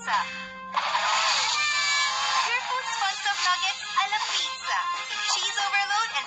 pizza. Pure Foods Fun Stuffed Nuggets a la pizza. Cheese overload and